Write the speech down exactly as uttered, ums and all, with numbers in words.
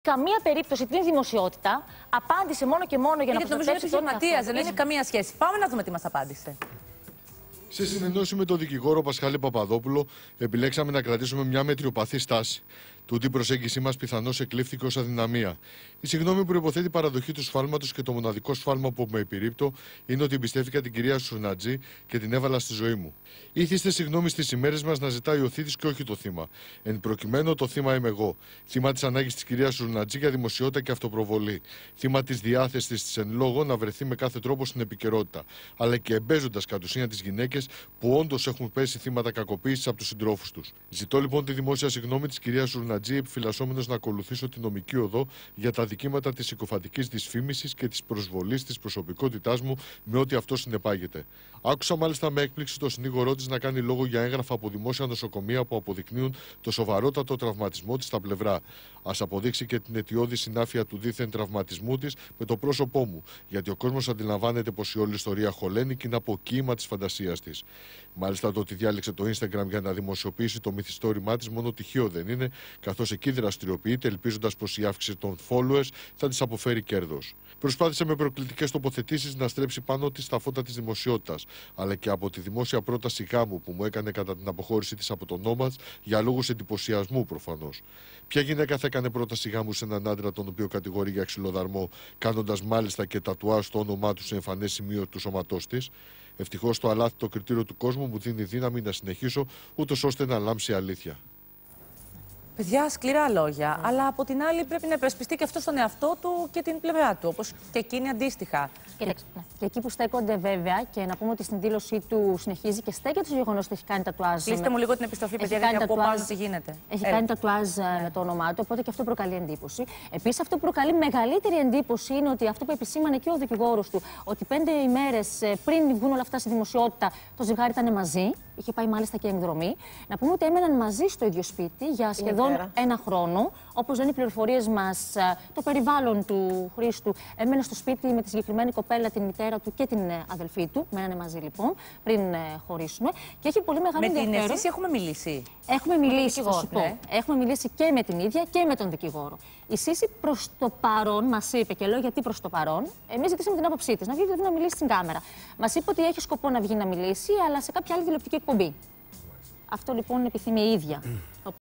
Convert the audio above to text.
Καμία περίπτωση την δημοσιότητα, απάντησε μόνο και μόνο για να προστατεύσει τον Ματίας, δεν έχει καμία σχέση. Πάμε να δούμε τι μας απάντησε. Σε συνεννόηση με τον δικηγόρο Πασχάλη Παπαδόπουλο, επιλέξαμε να κρατήσουμε μια μετριοπαθή στάση. Τούτη η προσέγγιση μας πιθανώς εκλήφθηκε ως αδυναμία. Η συγγνώμη προϋποθέτει παραδοχή του σφάλματος και το μοναδικό σφάλμα που με επιρρύπτω είναι ότι εμπιστεύτηκα την κυρία Σουρνατζή και την έβαλα στη ζωή μου. Ήθιστε συγγνώμη στις ημέρες μας να ζητάει ο θήτης και όχι το θύμα. Εν προκειμένου, το θύμα είμαι εγώ. Θύμα της ανάγκης της κυρίας Σουρνατζή για δημοσιότητα και αυτοπροβολή. Θύμα της διάθεσης της εν λόγω να βρεθεί με κάθε τρόπο στην επικαιρότητα. Αλλά και εμπέζοντας κατ' ουσίαν τις γυναίκες που όντως έχουν πέσει θύματα κακοποίησης από τους συντρόφους τους. Ζητώ λοιπόν τη δημόσια συγγνώμη της κυρίας Σουρνατζή, επιφυλασσόμενος να ακολουθήσω την νομική οδό για τα δικήματα της συκοφαντικής δυσφήμισης και της προσβολής της προσωπικότητάς μου με ό,τι αυτό συνεπάγεται. Άκουσα μάλιστα με έκπληξη το συνήγορό της να κάνει λόγο για έγγραφα από δημόσια νοσοκομεία που αποδεικνύουν το σοβαρότατο τραυματισμό της στα πλευρά. Ας αποδείξει και την αιτιώδη συνάφεια του δίθεν τραυματισμού της με το πρόσωπό μου, γιατί ο κόσμος αντιλαμβάνεται πως η όλη ιστορία χωλαίνει και είναι αποκοίημα της φαντασίας της. Μάλιστα, το ότι διάλεξε το Instagram για να δημοσιοποιήσει το μυθιστόρημά της μόνο τυχαίο δεν είναι, καθώς εκεί δραστηριοποιείται, ελπίζοντας πως η αύξηση των followers θα της αποφέρει κέρδος. Προσπάθησε με προκλητικές τοποθετήσεις να στρέψει πάνω της στα φώτα της δημοσιότητας, αλλά και από τη δημόσια πρόταση γάμου που μου έκανε κατά την αποχώρησή της από τον Νόμαντς για λόγους εντυπωσιασμού προφανώς. Ποια γυναίκα θα έκανε πρόταση γάμου σε έναν άντρα τον οποίο κατηγορεί για ξυλοδαρμό, κάνοντας μάλιστα και τατουάζ το όνομά του σε εμφανές σημείο του σώματός της? Ευτυχώς το αλάθητο κριτήριο του κόσμου μου δίνει δύναμη να συνεχίσω, ούτως ώστε να λάμψει αλήθεια. Παιδιά, σκληρά λόγια, mm. αλλά από την άλλη πρέπει να υπερασπιστεί και αυτό τον εαυτό του και την πλευρά του, όπως και εκείνη αντίστοιχα. Κοίταξε, ναι. Και εκεί που στέκονται βέβαια, και να πούμε ότι στην δήλωσή του συνεχίζει και στέκεται στο γεγονός ότι έχει κάνει τατουάζ. Κλείστε μου λίγο την επιστροφή, παιδιά, γιατί ακούω πάνω τι γίνεται. Έχει ε. κάνει τατουάζ ε. με το όνομά του, οπότε και αυτό προκαλεί εντύπωση. Επίσης, αυτό που προκαλεί μεγαλύτερη εντύπωση είναι ότι αυτό που επισήμανε και ο δικηγόρος του, ότι πέντε ημέρες πριν βγουν όλα αυτά στη δημοσιότητα, το ζευγάρι ήταν μαζί. Είχε πάει μάλιστα και εκδρομή. Να πούμε ότι έμεναν μαζί στο ίδιο σπίτι για σχεδόν ένα χρόνο. Όπως λένε οι πληροφορίες μας, το περιβάλλον του Χρήστου έμενε στο σπίτι με τη συγκεκριμένη κοπέλα, την μητέρα του και την αδελφή του. Μένανε μαζί λοιπόν πριν χωρίσουν. Και έχει πολύ μεγάλο ενδιαφέρον. Με την Εσίση έχουμε μιλήσει. Έχουμε μιλήσει, θα σου πω. Ναι. Έχουμε μιλήσει και με την ίδια και με τον δικηγόρο. Η Σύση προς το παρόν μας είπε, και λέω γιατί προς το παρόν, εμείς ζητήσαμε την άποψή της, να βγει δηλαδή να μιλήσει στην κάμερα. Μας είπε ότι έχει σκοπό να βγει να μιλήσει, αλλά σε κάποια άλλη τηλεοπτική εκπομπή. Αυτό λοιπόν επιθυμεί η ίδια.